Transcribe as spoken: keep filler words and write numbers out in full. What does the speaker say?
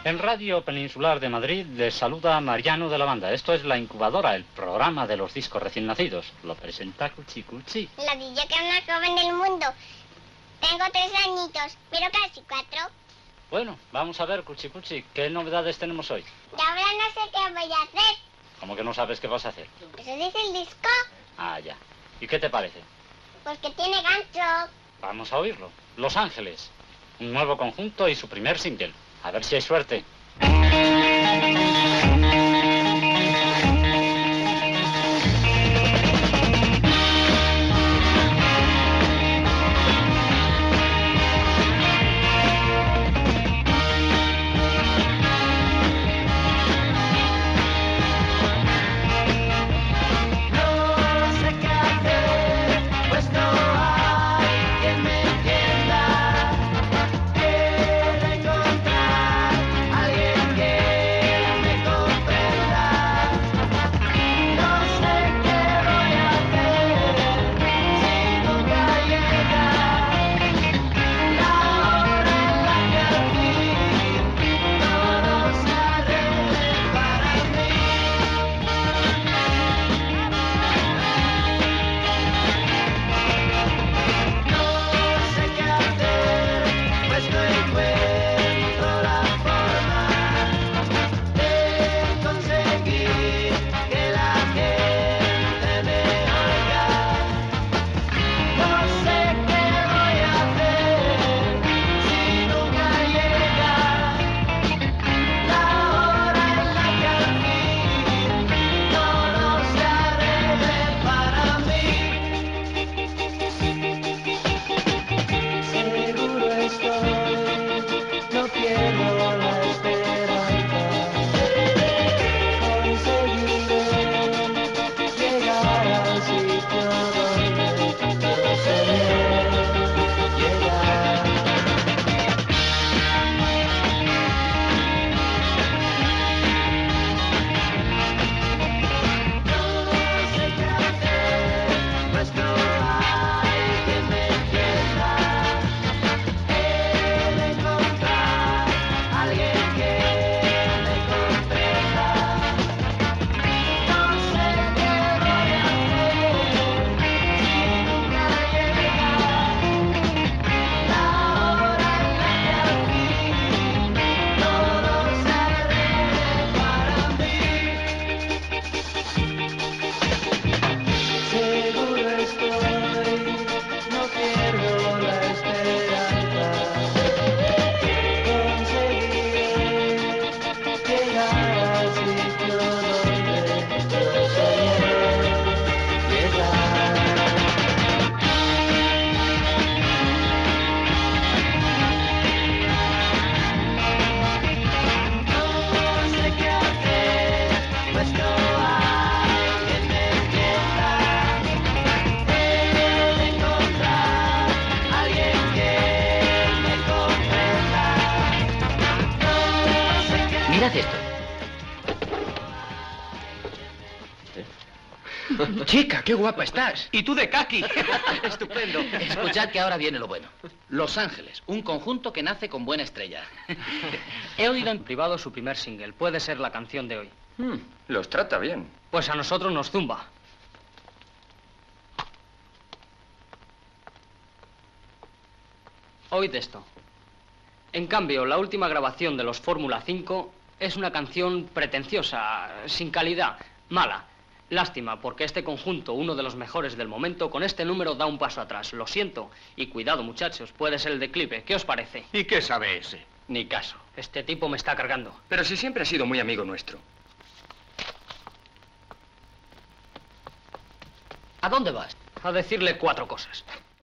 En Radio Peninsular de Madrid les saluda Mariano de la Banda. Esto es La Incubadora, el programa de los discos recién nacidos. Lo presenta Cuchi Cuchi. La DJ que es más joven del mundo. Tengo tres añitos, pero casi cuatro. Bueno, vamos a ver, Cuchi Cuchi, ¿qué novedades tenemos hoy? Y ahora no sé qué voy a hacer. ¿Cómo que no sabes qué vas a hacer? ¿Eso dice el disco? Ah, ya. ¿Y qué te parece? Pues que tiene gancho. Vamos a oírlo. Los Ángeles. Un nuevo conjunto y su primer single. A ver si hay suerte. Mirad esto. Chica, qué guapa estás. Y tú de kaki. Estupendo. Escuchad que ahora viene lo bueno. Los Ángeles, un conjunto que nace con buena estrella. He oído en privado su primer single. Puede ser la canción de hoy. Hmm, los trata bien. Pues a nosotros nos zumba. Oíd esto. En cambio, la última grabación de los Fórmula cinco es una canción pretenciosa, sin calidad, mala. Lástima, porque este conjunto, uno de los mejores del momento, con este número da un paso atrás. Lo siento. Y cuidado, muchachos, puede ser el declive. ¿Qué os parece? ¿Y qué sabe ese? Ni caso. Este tipo me está cargando. Pero si siempre ha sido muy amigo nuestro. ¿A dónde vas? A decirle cuatro cosas.